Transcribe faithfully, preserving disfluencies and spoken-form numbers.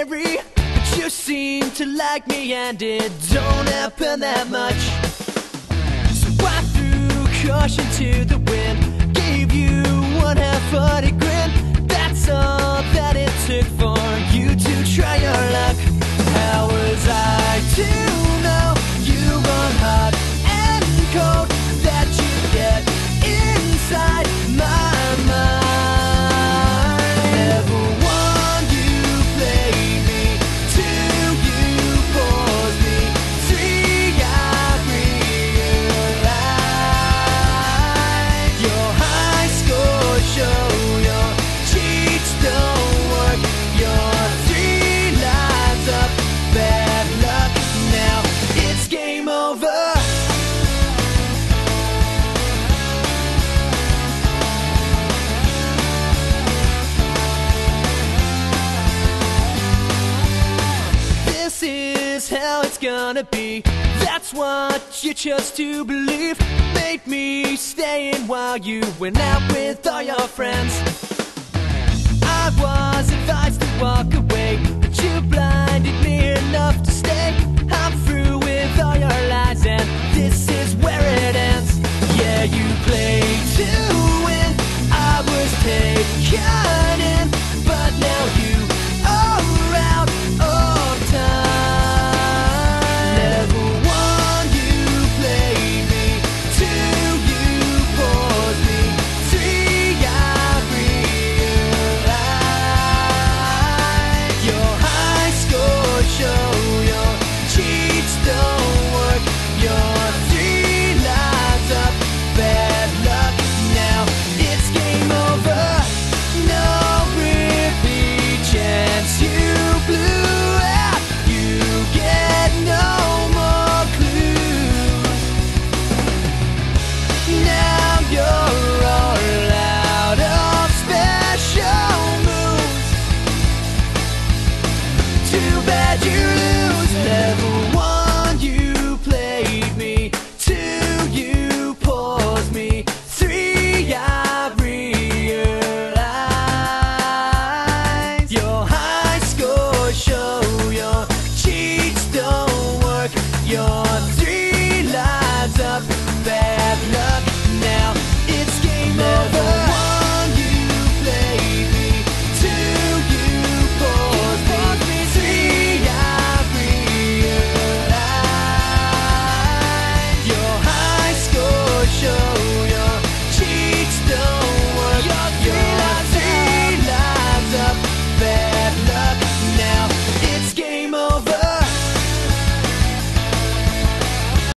scary, but you seem to like me and it don't happen that much. So I threw caution to the wind, gave you one half-hearted grin. That's all that it took for you to try your luck. How was I to know you run hot and cold, that you get inside my mind? Never won, you played me. Two, you paused me. Three, I realized your high score show your cheats don't work. Your three lines up, bad luck. Now it's game over. This is how it's gonna be. That's what you chose to believe. Made me stay in while you went out with all your friends. I was advised to walk away, but you blinded me enough to stay. I'm through with all your lies and this is where it ends. Yeah, you played to win, I was taken in, but now you are out of time. Never won, you played me. Two, you paused me. Three, I realized your high score show your cheats don't work. Your three lines up, bad luck. Now it's game over. No repeat chance. You blew out. You get no more clues. Now you're all out of special moves. Too bad you lose. Never won, you played me. Two, you paused me. Three, I realized your high score show your cheats don't work. Your